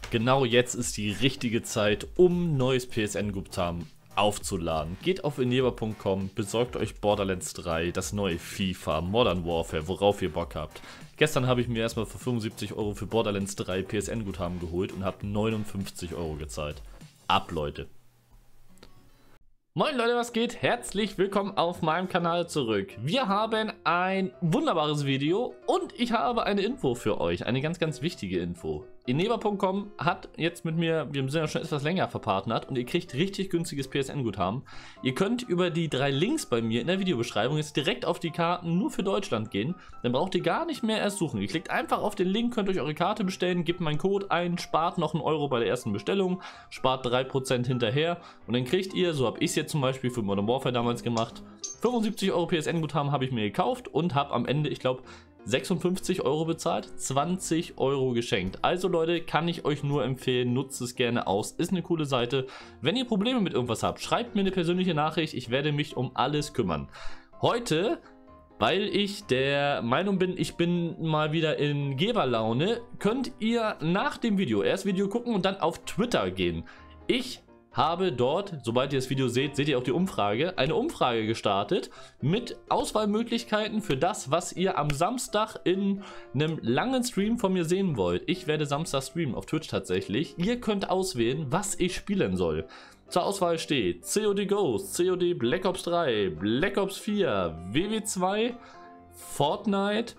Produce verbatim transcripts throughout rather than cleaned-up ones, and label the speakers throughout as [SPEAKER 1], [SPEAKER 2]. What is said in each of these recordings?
[SPEAKER 1] Genau jetzt ist die richtige Zeit, um neues P S N-Guthaben aufzuladen. Geht auf eneba punkt com, besorgt euch Borderlands drei, das neue FIFA, Modern Warfare, worauf ihr Bock habt. Gestern habe ich mir erstmal für fünfundsiebzig Euro für Borderlands drei P S N-Guthaben geholt und habe neunundfünfzig Euro gezahlt. Ab, Leute! Moin Leute, was geht? Herzlich willkommen auf meinem Kanal zurück. Wir haben ein wunderbares Video und ich habe eine Info für euch, eine ganz, ganz wichtige Info. eneba punkt com hat jetzt mit mir, wir sind ja schon etwas länger verpartnert und ihr kriegt richtig günstiges P S N-Guthaben. Ihr könnt über die drei Links bei mir in der Videobeschreibung jetzt direkt auf die Karten nur für Deutschland gehen. Dann braucht ihr gar nicht mehr erst suchen. Ihr klickt einfach auf den Link, könnt euch eure Karte bestellen, gebt meinen Code ein, spart noch einen Euro bei der ersten Bestellung, spart drei Prozent hinterher und dann kriegt ihr, so habe ich es jetzt zum Beispiel für Modern Warfare damals gemacht, fünfundsiebzig Euro P S N-Guthaben habe ich mir gekauft und habe am Ende, ich glaube, sechsundfünfzig Euro bezahlt, zwanzig Euro geschenkt. Also Leute, kann ich euch nur empfehlen, nutzt es gerne aus, ist eine coole Seite. Wenn ihr Probleme mit irgendwas habt, schreibt mir eine persönliche Nachricht, ich werde mich um alles kümmern. Heute, weil ich der Meinung bin, ich bin mal wieder in Geberlaune, könnt ihr nach dem Video erst Video gucken und dann auf Twitter gehen. Ich habe dort, sobald ihr das Video seht, seht ihr auch die Umfrage, eine Umfrage gestartet mit Auswahlmöglichkeiten für das, was ihr am Samstag in einem langen Stream von mir sehen wollt. Ich werde Samstag streamen, auf Twitch tatsächlich. Ihr könnt auswählen, was ich spielen soll. Zur Auswahl steht C O D Ghost, C O D Black Ops drei, Black Ops vier, W W zwei, Fortnite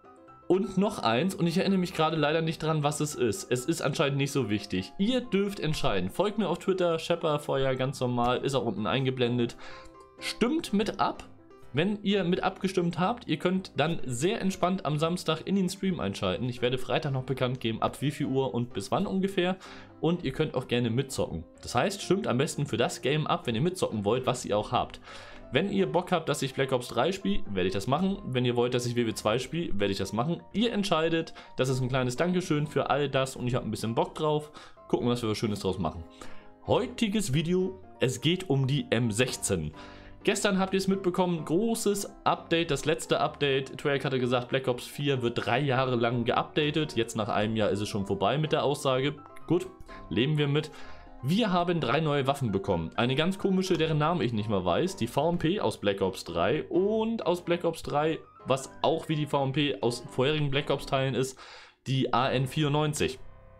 [SPEAKER 1] und noch eins, und ich erinnere mich gerade leider nicht dran, was es ist. Es ist anscheinend nicht so wichtig. Ihr dürft entscheiden. Folgt mir auf Twitter, Shepperfeuer, ganz normal, ist auch unten eingeblendet. Stimmt mit ab, wenn ihr mit abgestimmt habt. Ihr könnt dann sehr entspannt am Samstag in den Stream einschalten. Ich werde Freitag noch bekannt geben, ab wie viel Uhr und bis wann ungefähr. Und ihr könnt auch gerne mitzocken. Das heißt, stimmt am besten für das Game ab, wenn ihr mitzocken wollt, was ihr auch habt. Wenn ihr Bock habt, dass ich Black Ops drei spiele, werde ich das machen. Wenn ihr wollt, dass ich W W zwei spiele, werde ich das machen. Ihr entscheidet. Das ist ein kleines Dankeschön für all das und ich habe ein bisschen Bock drauf. Gucken, was wir was Schönes draus machen. Heutiges Video, es geht um die M sechzehn. Gestern habt ihr es mitbekommen, großes Update, das letzte Update. Treyarch hatte gesagt, Black Ops vier wird drei Jahre lang geupdatet. Jetzt nach einem Jahr ist es schon vorbei mit der Aussage. Gut, leben wir mit. Wir haben drei neue Waffen bekommen. Eine ganz komische, deren Namen ich nicht mehr weiß. Die V M P aus Black Ops drei und aus Black Ops drei, was auch wie die V M P aus vorherigen Black Ops Teilen ist, die A N vierundneunzig.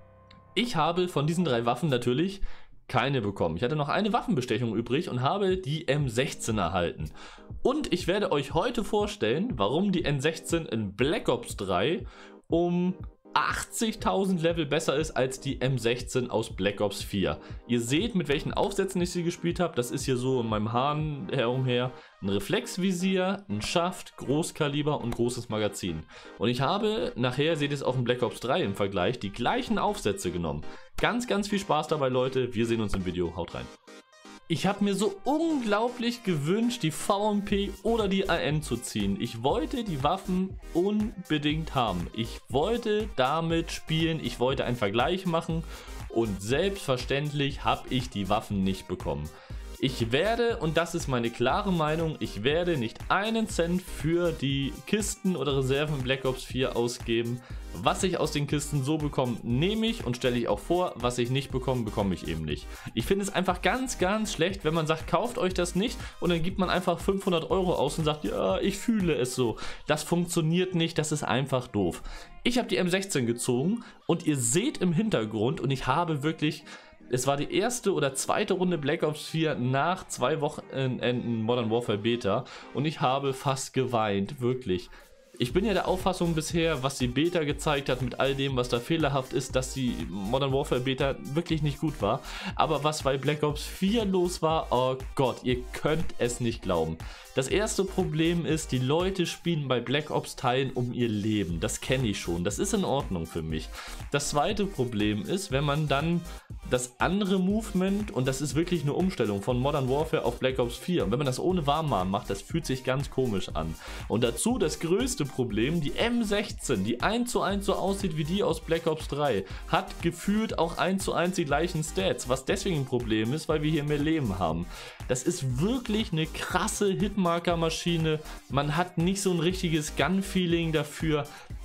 [SPEAKER 1] Ich habe von diesen drei Waffen natürlich keine bekommen. Ich hatte noch eine Waffenbestechung übrig und habe die M sechzehn erhalten. Und ich werde euch heute vorstellen, warum die M sechzehn in Black Ops drei um achtzigtausend Level besser ist als die M sechzehn aus Black Ops vier. Ihr seht, mit welchen Aufsätzen ich sie gespielt habe. Das ist hier so in meinem Hahn herumher. Ein Reflexvisier, ein Schaft, Großkaliber und großes Magazin. Und ich habe, nachher seht ihr es auch in Black Ops drei im Vergleich, die gleichen Aufsätze genommen. Ganz, ganz viel Spaß dabei, Leute. Wir sehen uns im Video. Haut rein. Ich habe mir so unglaublich gewünscht, die V M P oder die A N zu ziehen. Ich wollte die Waffen unbedingt haben. Ich wollte damit spielen, ich wollte einen Vergleich machen und selbstverständlich habe ich die Waffen nicht bekommen. Ich werde, und das ist meine klare Meinung, ich werde nicht einen Cent für die Kisten oder Reserven Black Ops vier ausgeben. Was ich aus den Kisten so bekomme, nehme ich und stelle ich auch vor. Was ich nicht bekomme, bekomme ich eben nicht. Ich finde es einfach ganz, ganz schlecht, wenn man sagt, kauft euch das nicht und dann gibt man einfach fünfhundert Euro aus und sagt, ja, ich fühle es so. Das funktioniert nicht, das ist einfach doof. Ich habe die M sechzehn gezogen und ihr seht im Hintergrund, und ich habe wirklich... Es war die erste oder zweite Runde Black Ops vier nach zwei Wochenenden Modern Warfare Beta und ich habe fast geweint, wirklich. Ich bin ja der Auffassung bisher, was die Beta gezeigt hat mit all dem, was da fehlerhaft ist, dass die Modern Warfare Beta wirklich nicht gut war. Aber was bei Black Ops vier los war, oh Gott, ihr könnt es nicht glauben. Das erste Problem ist, die Leute spielen bei Black Ops Teilen um ihr Leben. Das kenne ich schon, das ist in Ordnung für mich. Das zweite Problem ist, wenn man dann das andere Movement, und das ist wirklich eine Umstellung von Modern Warfare auf Black Ops vier, und wenn man das ohne Warmmachen macht, das fühlt sich ganz komisch an. Und dazu das größte Problem, die M sechzehn, die eins zu eins so aussieht wie die aus Black Ops drei, hat gefühlt auch eins zu eins die gleichen Stats, was deswegen ein Problem ist, weil wir hier mehr Leben haben. Das ist wirklich eine krasse Hitmarker-Maschine, man hat nicht so ein richtiges Gun-Feeling dafür.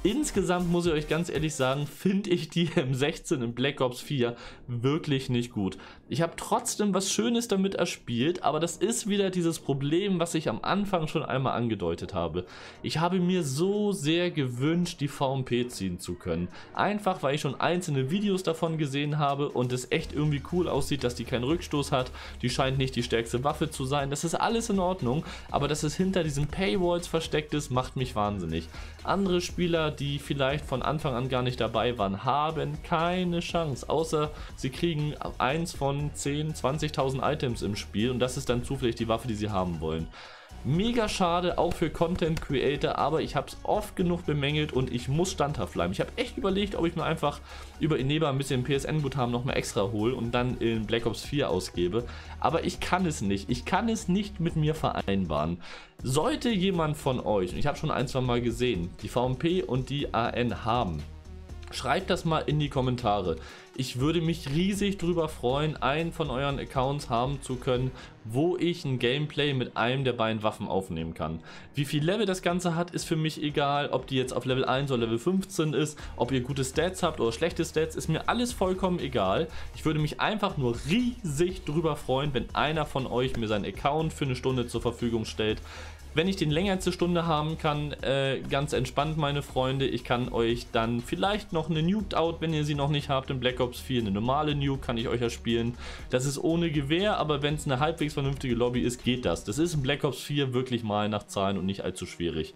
[SPEAKER 1] Insgesamt muss ich euch ganz ehrlich sagen, finde ich die M sechzehn in Black Ops vier wirklich nicht gut. Ich habe trotzdem was Schönes damit erspielt, aber das ist wieder dieses Problem, was ich am Anfang schon einmal angedeutet habe. Ich habe mir so sehr gewünscht, die V M P ziehen zu können. Einfach, weil ich schon einzelne Videos davon gesehen habe und es echt irgendwie cool aussieht, dass die keinen Rückstoß hat. Die scheint nicht die stärkste Waffe zu sein. Das ist alles in Ordnung, aber dass es hinter diesen Paywalls versteckt ist, macht mich wahnsinnig. Andere Spieler, die vielleicht von Anfang an gar nicht dabei waren, haben keine Chance, außer sie kriegen eins von zehn, zwanzigtausend Items im Spiel und das ist dann zufällig die Waffe, die sie haben wollen. Mega schade, auch für Content Creator, aber ich habe es oft genug bemängelt und ich muss standhaft bleiben. Ich habe echt überlegt, ob ich mir einfach über Eneba ein bisschen P S N-Guthaben noch mal extra hole und dann in Black Ops vier ausgebe. Aber ich kann es nicht. Ich kann es nicht mit mir vereinbaren. Sollte jemand von euch, und ich habe schon ein, zwei Mal gesehen, die V M P und die A N haben, schreibt das mal in die Kommentare. Ich würde mich riesig drüber freuen, einen von euren Accounts haben zu können, wo ich ein Gameplay mit einem der beiden Waffen aufnehmen kann. Wie viel Level das Ganze hat, ist für mich egal. Ob die jetzt auf Level eins oder Level fünfzehn ist, ob ihr gute Stats habt oder schlechte Stats, ist mir alles vollkommen egal. Ich würde mich einfach nur riesig drüber freuen, wenn einer von euch mir seinen Account für eine Stunde zur Verfügung stellt. Wenn ich den länger als eine Stunde haben kann, äh, ganz entspannt, meine Freunde. Ich kann euch dann vielleicht noch eine Nuked Out, wenn ihr sie noch nicht habt, in Black Ops vier. Eine normale Nuke kann ich euch erspielen. Das ist ohne Gewehr, aber wenn es eine halbwegs vernünftige Lobby ist, geht das. Das ist in Black Ops vier wirklich mal nach Zahlen und nicht allzu schwierig.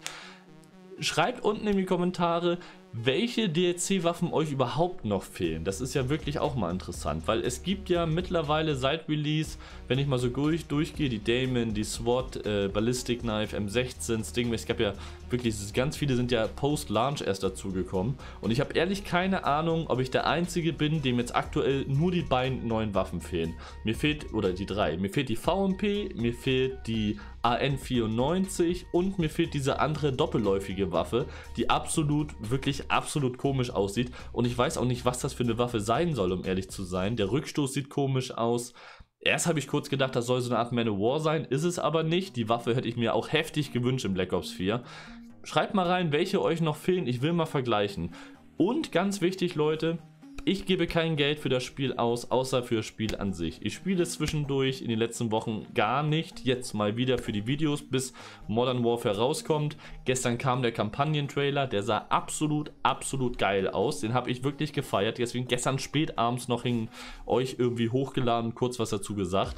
[SPEAKER 1] Schreibt unten in die Kommentare, welche D L C-Waffen euch überhaupt noch fehlen. Das ist ja wirklich auch mal interessant, weil es gibt ja mittlerweile seit Release, wenn ich mal so durch, durchgehe, die Daemon, die SWAT, äh, Ballistic Knife, M sechzehn, Stingray, es gab ja wirklich, ganz viele sind ja Post-Launch erst dazugekommen und ich habe ehrlich keine Ahnung, ob ich der Einzige bin, dem jetzt aktuell nur die beiden neuen Waffen fehlen. Mir fehlt, oder die drei, mir fehlt die V M P, mir fehlt die A N vierundneunzig und mir fehlt diese andere doppelläufige Waffe, die absolut, wirklich absolut komisch aussieht und ich weiß auch nicht, was das für eine Waffe sein soll, um ehrlich zu sein. Der Rückstoß sieht komisch aus. Erst habe ich kurz gedacht, das soll so eine Art Man of War sein, ist es aber nicht. Die Waffe hätte ich mir auch heftig gewünscht in Black Ops vier. Schreibt mal rein, welche euch noch fehlen, ich will mal vergleichen. Und ganz wichtig, Leute, ich gebe kein Geld für das Spiel aus, außer für das Spiel an sich. Ich spiele es zwischendurch in den letzten Wochen gar nicht. Jetzt mal wieder für die Videos, bis Modern Warfare rauskommt. Gestern kam der Kampagnen-Trailer, der sah absolut, absolut geil aus. Den habe ich wirklich gefeiert. Deswegen gestern spät abends noch hin euch irgendwie hochgeladen, kurz was dazu gesagt.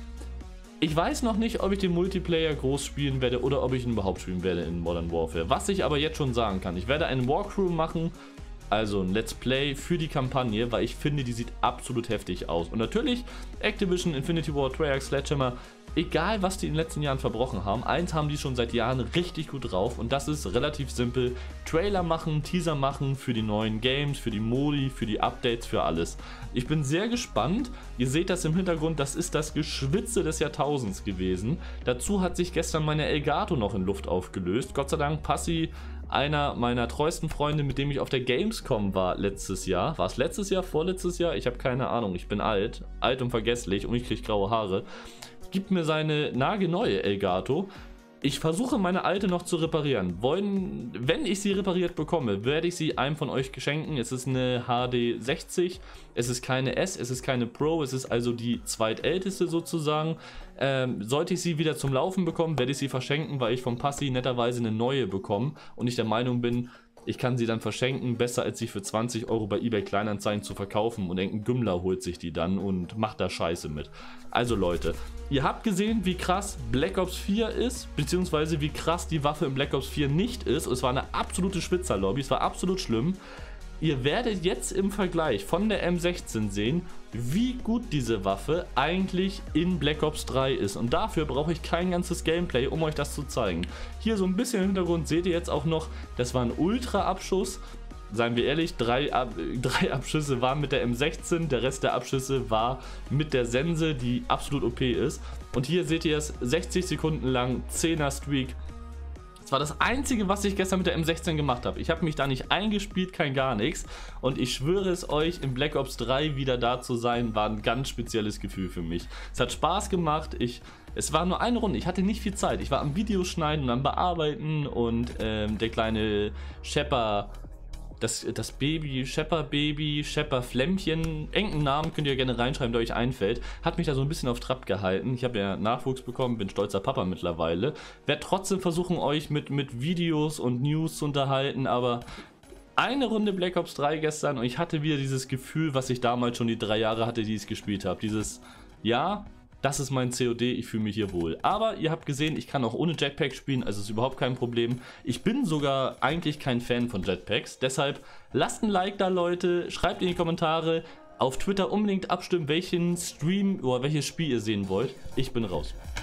[SPEAKER 1] Ich weiß noch nicht, ob ich den Multiplayer groß spielen werde oder ob ich ihn überhaupt spielen werde in Modern Warfare. Was ich aber jetzt schon sagen kann, ich werde einen Walkthrough machen, also ein Let's Play für die Kampagne, weil ich finde, die sieht absolut heftig aus. Und natürlich, Activision, Infinity Ward, Treyarch, Sledgehammer, egal was die in den letzten Jahren verbrochen haben, eins haben die schon seit Jahren richtig gut drauf und das ist relativ simpel. Trailer machen, Teaser machen für die neuen Games, für die Modi, für die Updates, für alles. Ich bin sehr gespannt. Ihr seht das im Hintergrund, das ist das Geschwitze des Jahrtausends gewesen. Dazu hat sich gestern meine Elgato noch in Luft aufgelöst. Gott sei Dank, Passi, einer meiner treuesten Freunde, mit dem ich auf der Gamescom war letztes Jahr. War es letztes Jahr, vorletztes Jahr? Ich habe keine Ahnung, ich bin alt. Alt und vergesslich und ich kriege graue Haare. Gibt mir seine nagelneue Elgato. Ich versuche meine alte noch zu reparieren. Wollen, wenn ich sie repariert bekomme, werde ich sie einem von euch geschenken. Es ist eine H D sechzig, es ist keine S, es ist keine Pro, es ist also die zweitälteste sozusagen. Ähm, sollte ich sie wieder zum Laufen bekommen, werde ich sie verschenken, weil ich vom Passi netterweise eine neue bekomme und ich der Meinung bin, ich kann sie dann verschenken, besser als sie für zwanzig Euro bei eBay Kleinanzeigen zu verkaufen und irgendein Gümmler holt sich die dann und macht da Scheiße mit. Also Leute, ihr habt gesehen, wie krass Black Ops vier ist, beziehungsweise wie krass die Waffe in Black Ops vier nicht ist. Es war eine absolute Schwitzerlobby, es war absolut schlimm. Ihr werdet jetzt im Vergleich von der M sechzehn sehen, wie gut diese Waffe eigentlich in Black Ops drei ist. Und dafür brauche ich kein ganzes Gameplay, um euch das zu zeigen. Hier so ein bisschen im Hintergrund seht ihr jetzt auch noch, das war ein Ultra-Abschuss. Seien wir ehrlich, drei, Ab drei Abschüsse waren mit der M sechzehn, der Rest der Abschüsse war mit der Sense, die absolut O P ist. Und hier seht ihr es, sechzig Sekunden lang, zehner Streak. Das war das Einzige, was ich gestern mit der M sechzehn gemacht habe. Ich habe mich da nicht eingespielt, kein gar nichts. Und ich schwöre es euch, in Black Ops drei wieder da zu sein, war ein ganz spezielles Gefühl für mich. Es hat Spaß gemacht. Ich, es war nur eine Runde. Ich hatte nicht viel Zeit. Ich war am Videoschneiden und am Bearbeiten. Und ähm, der kleine Shepard das, das Baby, Shepper Baby, Shepper Flämmchen, irgendeinen Namen könnt ihr gerne reinschreiben, der euch einfällt. Hat mich da so ein bisschen auf Trab gehalten. Ich habe ja Nachwuchs bekommen, bin stolzer Papa mittlerweile. Werde trotzdem versuchen, euch mit, mit Videos und News zu unterhalten, aber eine Runde Black Ops drei gestern und ich hatte wieder dieses Gefühl, was ich damals schon die drei Jahre hatte, die ich es gespielt habe. Dieses, ja, das ist mein C O D, ich fühle mich hier wohl. Aber ihr habt gesehen, ich kann auch ohne Jetpack spielen, also ist überhaupt kein Problem. Ich bin sogar eigentlich kein Fan von Jetpacks, deshalb lasst ein Like da, Leute, schreibt in die Kommentare, auf Twitter unbedingt abstimmen, welchen Stream oder welches Spiel ihr sehen wollt. Ich bin raus.